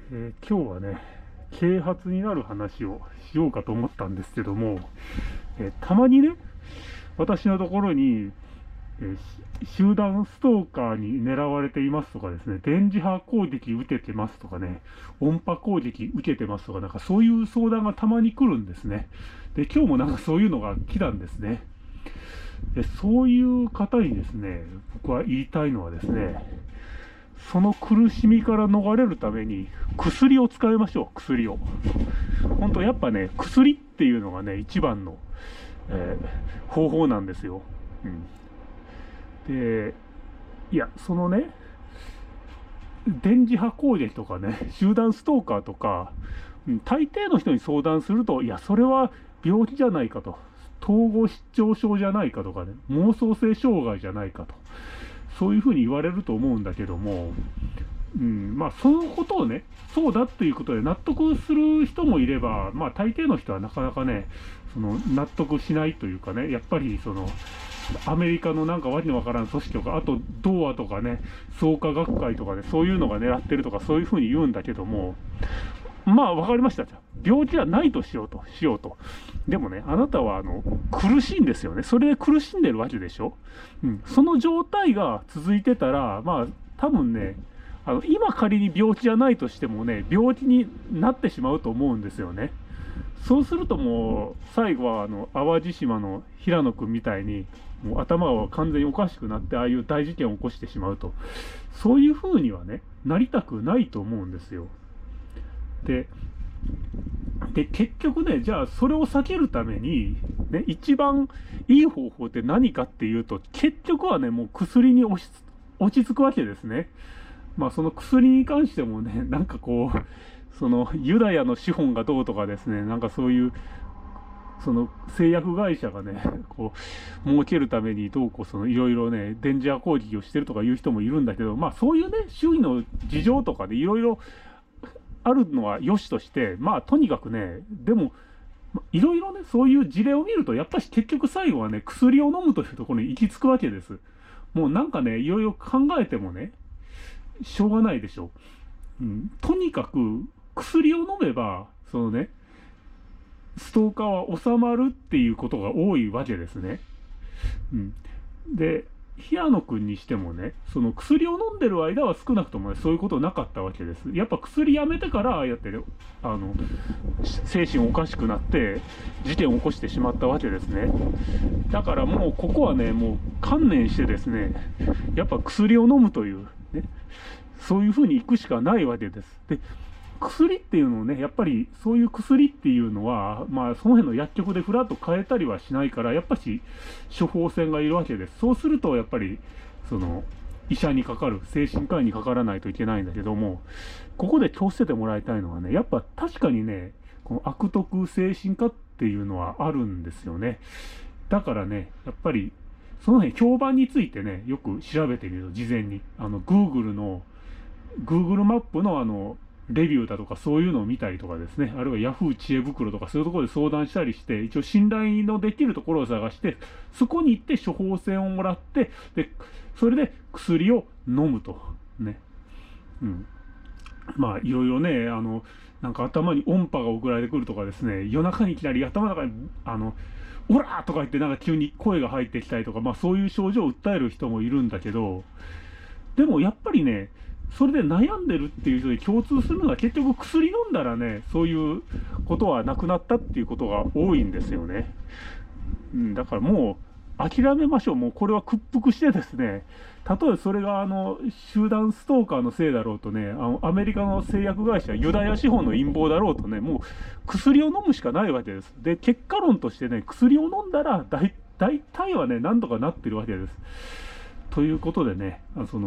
今日はね、啓発になる話をしようかと思ったんですけども、たまにね、私のところに、集団ストーカーに狙われていますとかですね、電磁波攻撃受けてますとかね、音波攻撃受けてますとか、なんかそういう相談がたまに来るんですね。で、今日もなんかそういうのが来たんですね。で、そういう方にですね、僕は言いたいのはですね、その苦しみから逃れるために薬を使いましょう。薬を。本当やっぱね、薬っていうのがね、一番の、方法なんですよ。で、いや、そのね、電磁波攻撃とかね、集団ストーカーとか、大抵の人に相談すると、いや、それは病気じゃないかと、統合失調症じゃないかとかね、妄想性障害じゃないかと、そういうふうに言われると思うんだけども、まあ、そのことをね、そうだっていうことで納得する人もいれば、まあ、大抵の人はなかなかね、その納得しないというかね、やっぱりその、アメリカのなんかわけのわからん組織とか、あと、童話とかね、創価学会とかで、そういうのが狙ってるとか、そういうふうに言うんだけども、まあ、わかりました。病気はないとしようと。でもね、あなたは苦しいんですよね。それで苦しんでるわけでしょ。その状態が続いてたら、まあ、多分ね、今仮に病気じゃないとしてもね、病気になってしまうと思うんですよね。そうするともう、最後は淡路島の平野君みたいに、もう頭が完全におかしくなって、ああいう大事件を起こしてしまうと。そういう風にはね、なりたくないと思うんですよ。で、結局ね、じゃあそれを避けるために、ね、一番いい方法って何かっていうと、結局はね、もう薬に落ち着くわけですね。まあその薬に関してもね、なんかこう、そのユダヤの資本がどうとかですね、なんかそういう、その製薬会社がね、こう、儲けるためにどうこう、そのいろいろね、電磁波攻撃をしてるとかいう人もいるんだけど、まあそういうね、周囲の事情とかでいろいろあるのは良しとして、まあとにかくね、でも、いろいろね、そういう事例を見ると、やっぱり結局最後はね、薬を飲むというところに行き着くわけです。もうなんかね、いろいろ考えてもね、しょうがないでしょ。とにかく薬を飲めば、そのね、ストーカーは収まるっていうことが多いわけですね。で、平野君にしてもね、その薬を飲んでる間は少なくともね、そういうことなかったわけです。やっぱ薬やめてから、ああやってね、精神おかしくなって、事件を起こしてしまったわけですね。だからもう、ここはね、もう観念してですね、やっぱ薬を飲むという、ね、そういうふうに行くしかないわけです。で、薬っていうのをね、やっぱりそういう薬っていうのは、まあその辺の薬局でふらっと買えたりはしないから、やっぱし処方箋がいるわけです。そうするとやっぱり、その、医者にかかる、精神科医にかからないといけないんだけども、ここで気をつけてもらいたいのはね、やっぱ確かにね、この悪徳精神科っていうのはあるんですよね。だからね、やっぱり、その辺評判についてね、よく調べてみると、事前に。Google マップのレビューだとかそういうのを見たりとかですね、あるいは Yahoo 知恵袋とかそういうところで相談したりして、一応信頼のできるところを探して、そこに行って処方箋をもらって、で、それで薬を飲むと。ね。まあ、いろいろね、なんか頭に音波が送られてくるとかですね、夜中にいきなり頭の中に、オラーとか言ってなんか急に声が入ってきたりとか、まあそういう症状を訴える人もいるんだけど、でもやっぱりね、それで悩んでるっていう人に共通するのは結局薬飲んだらね、そういうことはなくなったっていうことが多いんですよね。だからもう諦めましょう。もうこれは屈服してですね、たとえそれが集団ストーカーのせいだろうとね、アメリカの製薬会社、ユダヤ資本の陰謀だろうとね、もう薬を飲むしかないわけです。で、結果論としてね、薬を飲んだら大体はね、なんとかなってるわけです。ということでね、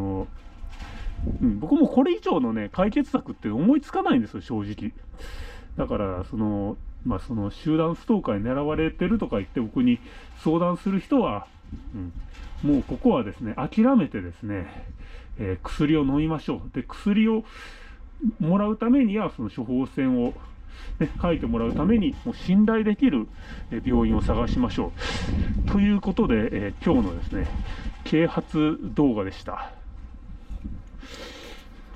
僕もこれ以上のね、解決策って思いつかないんですよ、正直。だから、まあ、その集団ストーカーに狙われてるとか言って僕に相談する人は、もうここはですね、諦めてですね、薬を飲みましょう。で、薬をもらうためには、その処方箋を、ね、書いてもらうために、もう信頼できる病院を探しましょう。ということで、今日のですね、啓発動画でした。